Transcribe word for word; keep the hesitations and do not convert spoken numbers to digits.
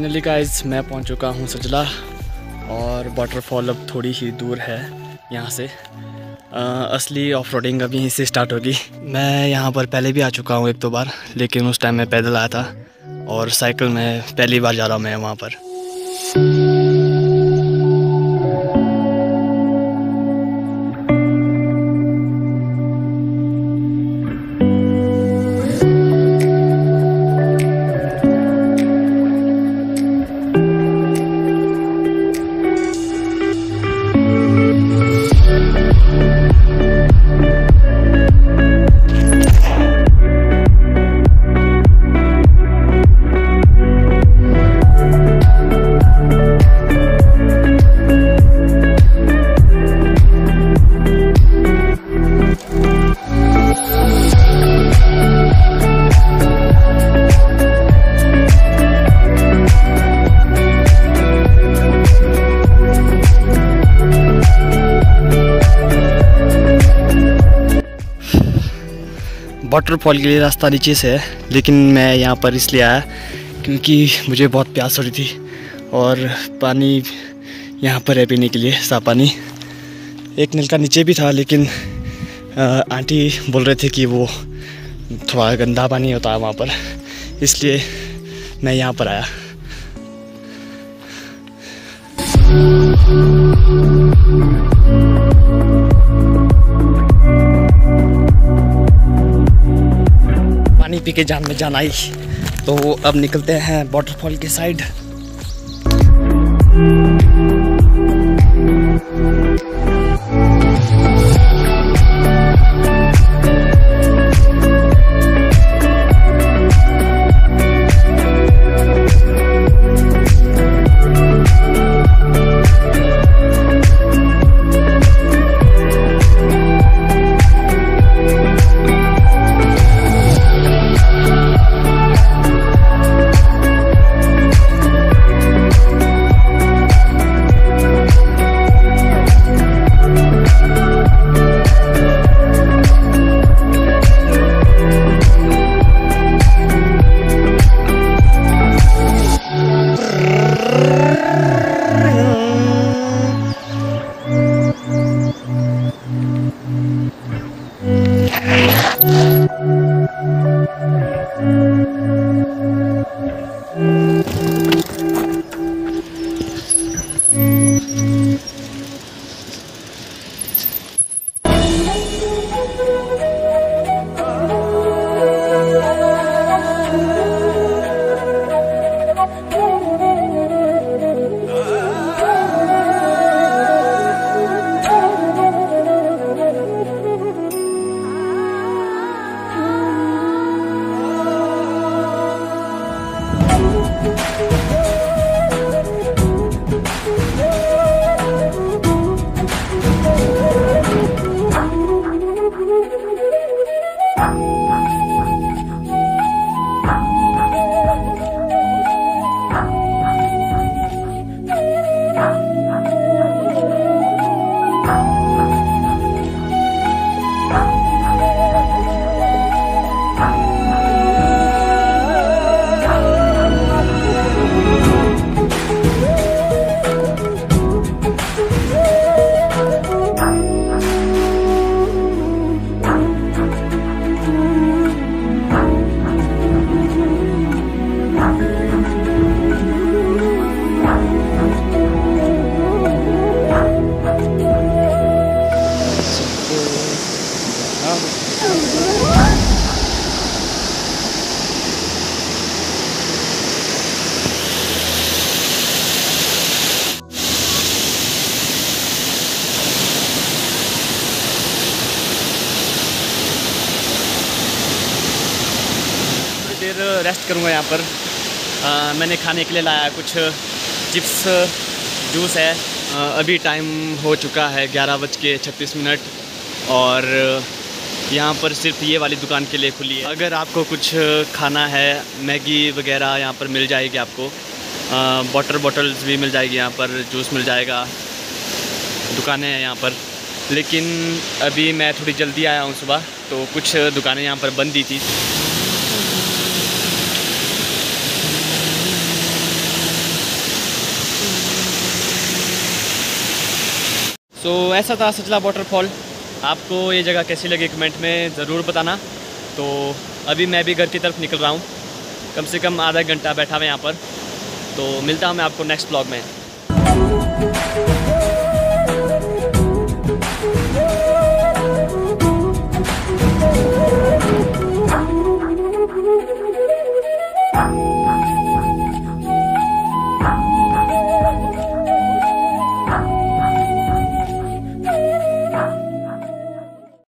Finally guys मैं पहुंच चुका हूं सजला और वाटरफॉल अब थोड़ी ही दूर है यहाँ से। आ, असली ऑफ रोडिंग अब यहीं से स्टार्ट होगी। मैं यहाँ पर पहले भी आ चुका हूँ एक दो बार, लेकिन उस टाइम मैं पैदल आया था और साइकिल में पहली बार जा रहा हूँ मैं वहाँ पर। वाटरफॉल के लिए रास्ता नीचे से है, लेकिन मैं यहाँ पर इसलिए आया क्योंकि मुझे बहुत प्यास हो रही थी और पानी यहाँ पर है पीने के लिए, साफ पानी। एक नलका नीचे भी था, लेकिन आंटी बोल रहे थे कि वो थोड़ा गंदा पानी होता है वहाँ पर, इसलिए मैं यहाँ पर आया। पानी पी के जान में जान आई, तो अब निकलते हैं वाटरफॉल के साइड। रेस्ट करूँगा यहाँ पर। आ, मैंने खाने के लिए लाया कुछ चिप्स, जूस है। आ, अभी टाइम हो चुका है ग्यारह बज के छत्तीस मिनट और यहाँ पर सिर्फ ये वाली दुकान के लिए खुली है। अगर आपको कुछ खाना है, मैगी वगैरह यहाँ पर मिल जाएगी आपको। वाटर बॉटल्स भी मिल जाएगी यहाँ पर, जूस मिल जाएगा, दुकानें हैं यहाँ पर। लेकिन अभी मैं थोड़ी जल्दी आया हूँ सुबह, तो कुछ दुकानें यहाँ पर बंद ही थी। सो so, ऐसा था सजला वाटरफॉल। आपको ये जगह कैसी लगी कमेंट में ज़रूर बताना। तो अभी मैं भी घर की तरफ निकल रहा हूँ, कम से कम आधा घंटा बैठा हुआ यहाँ पर। तो मिलता हूँ मैं आपको नेक्स्ट ब्लॉग में।